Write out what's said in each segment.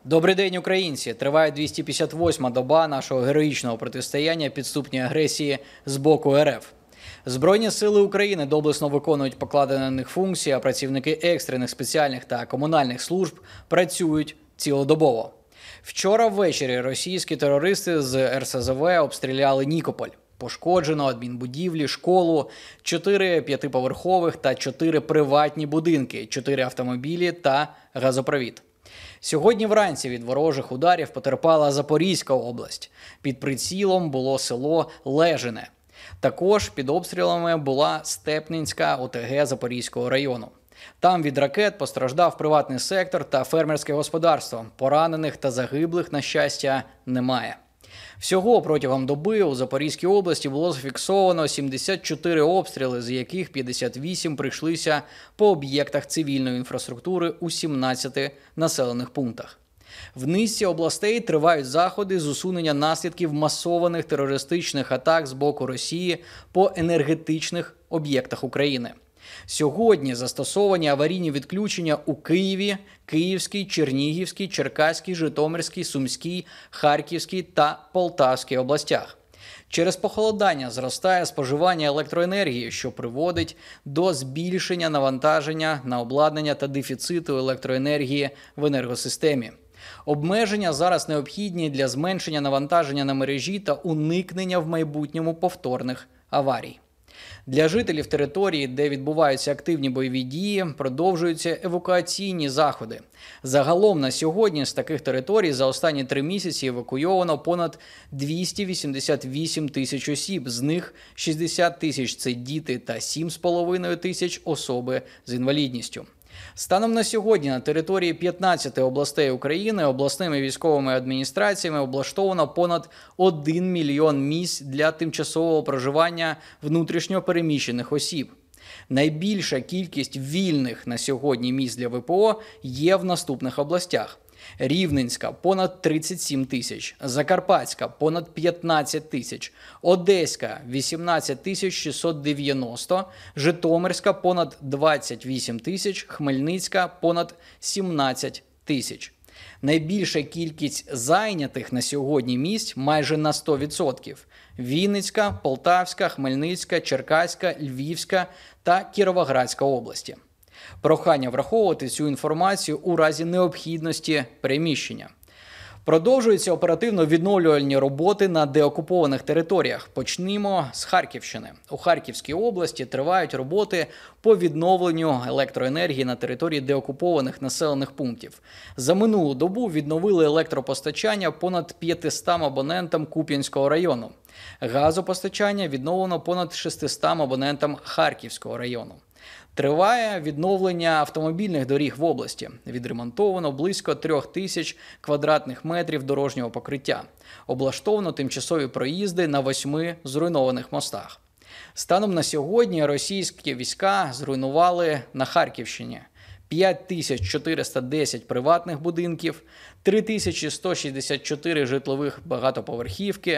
Добрий день, українці! Триває 258-ма доба нашого героїчного протистояння підступній агресії з боку РФ. Збройні сили України доблесно виконують покладені на них функції, а працівники екстрених, спеціальних та комунальних служб працюють цілодобово. Вчора ввечері російські терористи з РСЗВ обстріляли Нікополь. Пошкоджено адмінбудівлі, школу, 4 п'ятиповерхових та 4 приватні будинки, 4 автомобілі та газопровід. Сьогодні вранці від ворожих ударів потерпала Запорізька область. Під прицілом було село Лежине. Також під обстрілами була Степнинська ОТГ Запорізького району. Там від ракет постраждав приватний сектор та фермерське господарство. Поранених та загиблих, на щастя, немає. Всього протягом доби у Запорізькій області було зафіксовано 74 обстріли, з яких 58 прийшлися по об'єктах цивільної інфраструктури у 17 населених пунктах. В низці областей тривають заходи з усунення наслідків масованих терористичних атак з боку Росії по енергетичних об'єктах України. Сьогодні застосовані аварійні відключення у Києві, Київській, Чернігівській, Черкаській, Житомирській, Сумській, Харківській та Полтавській областях. Через похолодання зростає споживання електроенергії, що приводить до збільшення навантаження на обладнання та дефіциту електроенергії в енергосистемі. Обмеження зараз необхідні для зменшення навантаження на мережі та уникнення в майбутньому повторних аварій. Для жителів території, де відбуваються активні бойові дії, продовжуються евакуаційні заходи. Загалом на сьогодні з таких територій за останні 3 місяці евакуйовано понад 288 тисяч осіб, з них 60 тисяч – це діти та 7,5 тисяч – особи з інвалідністю. Станом на сьогодні на території 15 областей України обласними військовими адміністраціями облаштовано понад 1 мільйон місць для тимчасового проживання внутрішньо переміщених осіб. Найбільша кількість вільних на сьогодні місць для ВПО є в наступних областях. Рівненська – понад 37 тисяч, Закарпатська – понад 15 тисяч, Одеська – 18 690, Житомирська – понад 28 тисяч, Хмельницька – понад 17 тисяч. Найбільша кількість зайнятих на сьогодні місць майже на 100%. Вінницька, Полтавська, Хмельницька, Черкаська, Львівська та Кіровоградська області. Прохання враховувати цю інформацію у разі необхідності переміщення. Продовжуються оперативно-відновлювальні роботи на деокупованих територіях. Почнімо з Харківщини. У Харківській області тривають роботи по відновленню електроенергії на території деокупованих населених пунктів. За минулу добу відновили електропостачання понад 500 абонентам Куп'янського району. Газопостачання відновлено понад 600 абонентам Харківського району. Триває відновлення автомобільних доріг в області. Відремонтовано близько 3000 квадратних метрів дорожнього покриття. Облаштовано тимчасові проїзди на 8 зруйнованих мостах. Станом на сьогодні російські війська зруйнували на Харківщині 5410 приватних будинків, 3164 житлових багатоповерхівки,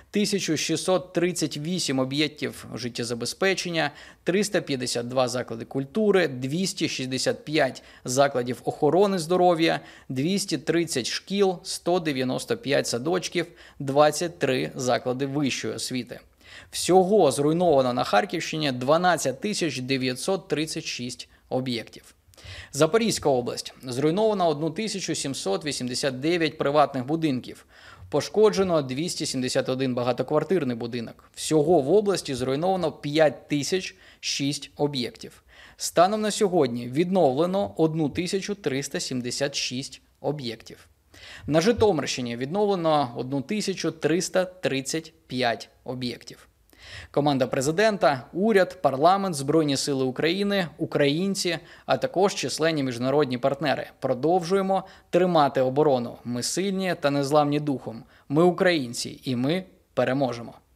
1638 об'єктів життєзабезпечення, 352 заклади культури, 265 закладів охорони здоров'я, 230 шкіл, 195 садочків, 23 заклади вищої освіти. Всього зруйновано на Харківщині 12 936 об'єктів. Запорізька область. Зруйновано 1789 приватних будинків. Пошкоджено 271 багатоквартирний будинок. Всього в області зруйновано 5006 об'єктів. Станом на сьогодні відновлено 1376 об'єктів. На Житомирщині відновлено 1335 об'єктів. Команда президента, уряд, парламент, Збройні сили України, українці, а також численні міжнародні партнери. Продовжуємо тримати оборону. Ми сильні та незламні духом. Ми українці і ми переможемо.